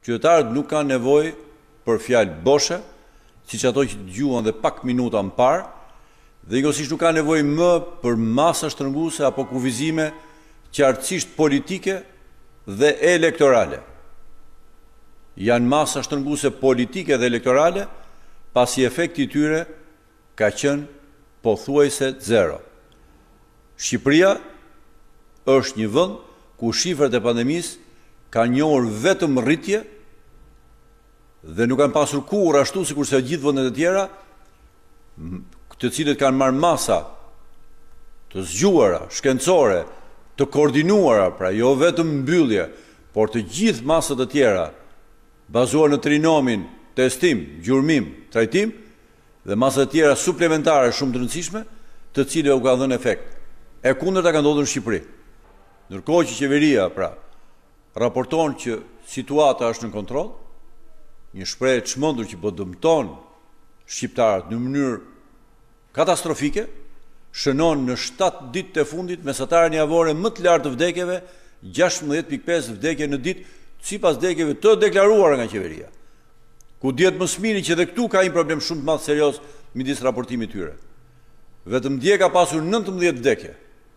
Qytetarët nuk kanë nevojë për fjalë boshe, siç ato që dëgjuan dhe pak minuta më parë, dhe njëkohësisht nuk kanë nevojë më për masa shtrënguese apo kufizime qartësisht politike dhe elektorale. Janë masa shtrënguese politike dhe elektorale, pasi efekti i tyre ka qenë pothuajse zero. Shqipëria është një vend ku shifrat e pandemisë kanë njohur vetëm rritje dhe nuk kanë pasur kurrë ashtu sikurse gjithë vendet e tjera, të cilët kanë marrë masa të zgjuara, shkencore, të koordinuara, pra jo vetëm mbyllje, por të gjithë masat e tjera bazuar në trinomin, testim, gjurmim, trajtim dhe masat e tjera suplementare shumë të rëndësishme, të cilëve u ka dhënë efekt. E kundërta ka ndodhur në Shqipëri. Ndërkohë që qeveria, pra, raporton që situata është në kontroll, një shprehje e çmendur që po dëmton shqiptarët në mënyrë katastrofike, shënon në 7 ditë të fundit mesataren javore më të lartë të vdekjeve, 16.5 vdekje në ditë, sipas vdekjeve të deklaruara nga qeveria. Ku dihet më së miri që edhe këtu ka një problem shumë të madh serioz midis raportimit tyre. Vetëm dje ka pasur 19 vdekje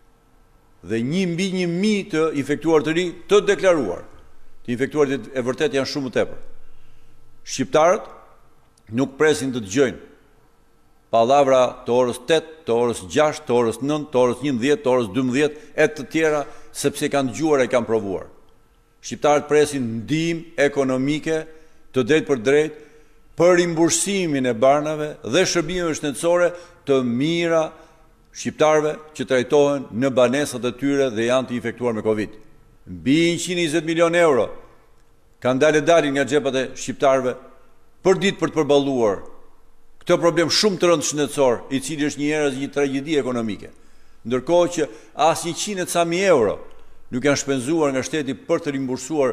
dhe 1 mbi 1.000 të infektuar të ri të deklaruar. Të infektuarit e vërtet janë shumë më tepër. Shqiptarët nuk presin të dëgjojnë pallavra të orës 8, të orës 6, të orës 9, të orës 11, të orës 12 e të tjera, sepse kanë dëgjuar e kanë provuar. Shqiptarët presin ndihmë ekonomike të drejtë për drejtë për rimbursimin e barnave dhe shërbimeve shëndetësore të mira shqiptarëve që trajtohen në banesat e tyre dhe janë të infektuar me Covid. Mbi 120 milion euro kanë dalin nga xhepat e shqiptarëve për ditë për të përballuar këtë problem shumë të rëndë shëndetësor, i cili është një tragjedi ekonomike. Ndërkohë që as 100 euro nuk janë shpenzuar nga shteti për të rimbursuar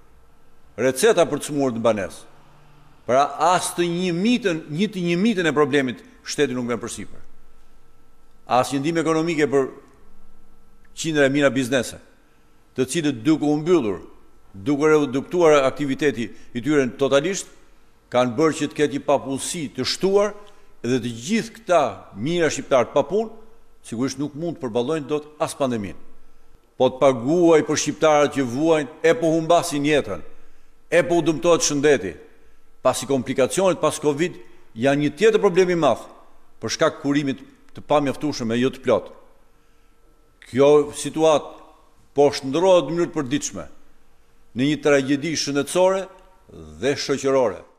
receta për të smurë në banesë. Pra as të 1/100 e problemit shteti nuk vjen përsipër. As një ndihmë ekonomike për qindra e mijëra biznese, të cilët duke u mbyllur, duke reduktuar aktiviteti i tyre totalisht, kanë bërë që të ketë një popullsi të shtuar dhe të gjithë këta mijëra shqiptarë pa punë, sigurisht nuk mund të përballojnë dot as pandeminë. Po të paguaj për shqiptarët që vuajnë, e po humbasin jetën, e po u dëmtohet shëndeti. Pasi komplikacionet pas Covid janë një tjetër problem i madh për shkak kurimit të pamjaftueshëm e jo të plot. Kjo situatë po shndërrohet në mënyrë të përditshme në një tragjedi shëndetësore dhe shoqërore.